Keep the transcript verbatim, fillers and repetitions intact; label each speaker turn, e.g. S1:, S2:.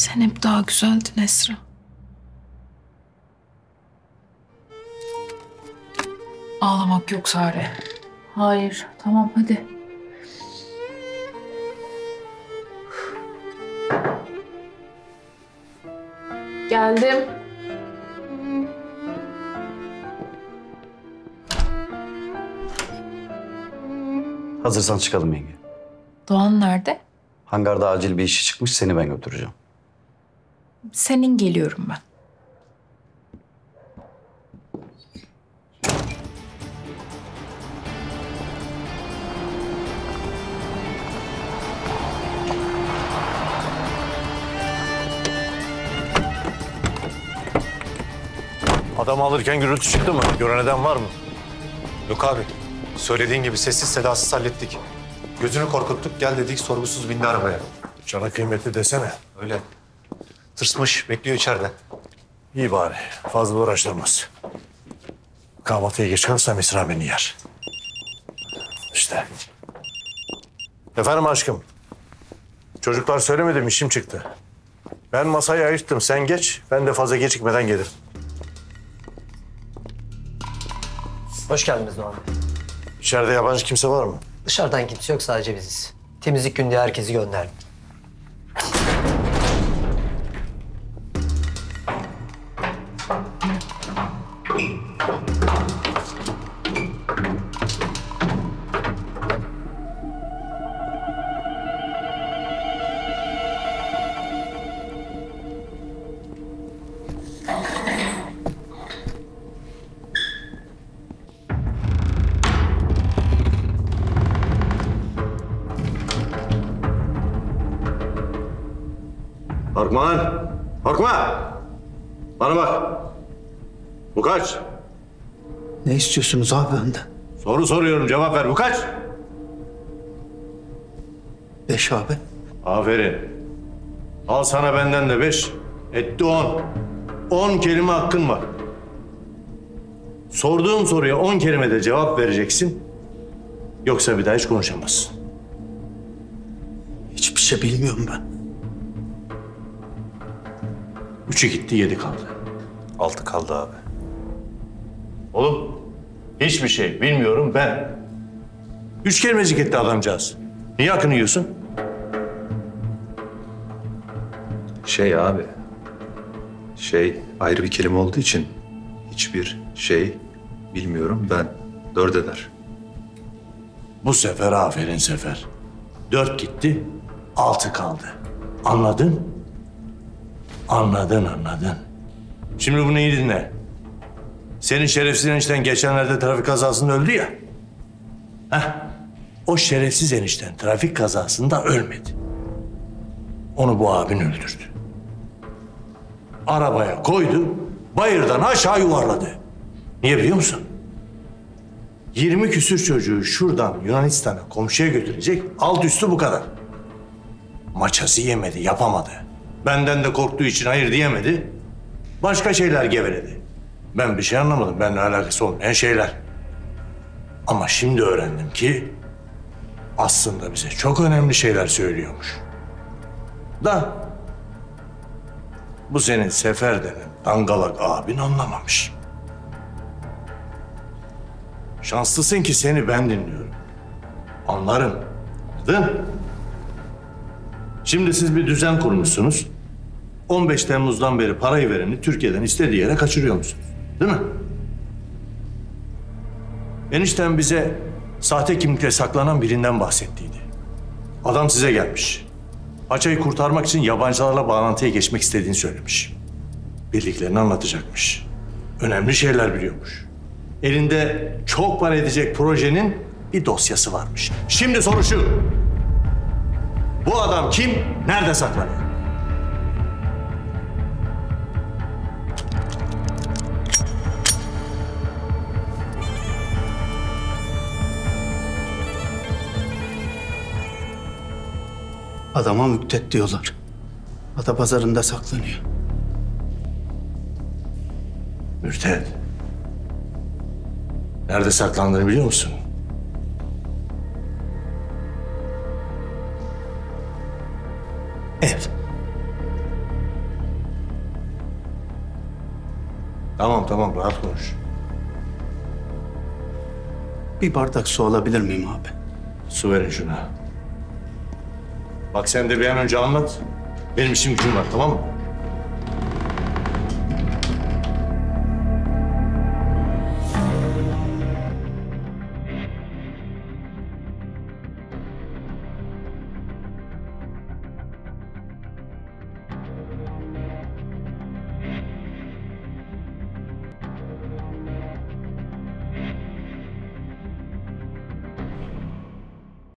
S1: Sen hep daha güzeldin Esra. Ağlamak yok Sare. Hayır, tamam hadi. Geldim.
S2: Hazırsan çıkalım yenge.
S1: Doğan nerede?
S2: Hangarda acil bir işi çıkmış, seni ben götüreceğim.
S1: Senin geliyorum ben.
S3: Adam alırken gürültü çıktı mı? Gören eden var mı? Yok abi. Söylediğin gibi sessiz sedasız hallettik. Gözünü korkuttuk, gel dedik, sorgusuz bindi arabaya.
S4: Cana kıymetli desene.
S3: Öyle. Tırsmış, bekliyor içeride.
S4: İyi bari. Fazla uğraştırmaz. Kahvaltıya geç kalırsam Esra beni yer. İşte. Efendim aşkım. Çocuklar söylemedi mi? İşim çıktı. Ben masayı ayırttım. Sen geç. Ben de fazla gecikmeden gelirim.
S5: Hoş geldiniz Doğan Bey.
S4: İçeride yabancı kimse var mı?
S5: Dışarıdan kimse yok, sadece biziz. Temizlik günü diye herkesi gönderdim.
S4: Korkma lan. Korkma. Bana bak. Bu kaç?
S6: Ne istiyorsunuz abi benden?
S4: Soru soruyorum, cevap ver. Bu kaç?
S6: Beş abi.
S4: Aferin. Al sana benden de beş. Etti on. On kelime hakkın var. Sorduğum soruya on kelimede cevap vereceksin. Yoksa bir daha hiç konuşamazsın.
S6: Hiçbir şey bilmiyorum ben.
S4: Üçü gitti, yedi kaldı.
S3: Altı kaldı abi.
S4: Oğlum, hiçbir şey bilmiyorum ben. Üç kelimecik etti adamcağız. Niye hakkını yiyorsun?
S7: Şey abi, şey ayrı bir kelime olduğu için hiçbir şey bilmiyorum ben dört eder.
S4: Bu sefer aferin Sefer. Dört gitti, altı kaldı. Anladın? Anladın, anladın. Şimdi bunu iyi dinle. Senin şerefsiz enişten geçenlerde trafik kazasında öldü ya. Heh, o şerefsiz enişten trafik kazasında ölmedi. Onu bu abin öldürdü. Arabaya koydu, bayırdan aşağı yuvarladı. Niye biliyor musun? Yirmi küsür çocuğu şuradan Yunanistan'a komşuya götürecek, alt üstü bu kadar. Maçası yemedi, yapamadı. Benden de korktuğu için hayır diyemedi. Başka şeyler geveledi. Ben bir şey anlamadım, benimle alakası olmayan şeyler. Ama şimdi öğrendim ki aslında bize çok önemli şeyler söylüyormuş. Da bu senin Sefer denen dangalak abin anlamamış. Şanslısın ki seni ben dinliyorum. Anlarım. Değil mi? Şimdi siz bir düzen kurmuşsunuz. on beş Temmuz'dan beri parayı vereni Türkiye'den istediği yere kaçırıyor musunuz? Değil mi? Enişten bize sahte kimlikle saklanan birinden bahsettiydi. Adam size gelmiş. Paçayı kurtarmak için yabancılarla bağlantıya geçmek istediğini söylemiş. Bildiklerini anlatacakmış. Önemli şeyler biliyormuş. Elinde çok para edecek projenin bir dosyası varmış. Şimdi soru şu. Bu adam kim? Nerede saklanıyor?
S6: Adama Müktet diyorlar. Adapazarı'nda saklanıyor.
S4: Mürted. Nerede saklandığını biliyor musun?
S6: Ev.
S4: Tamam tamam rahat konuş.
S6: Bir bardak su alabilir miyim abi?
S4: Su verin şuna. Bak sen de bir an önce anlat. Benim işim gücüm var tamam mı?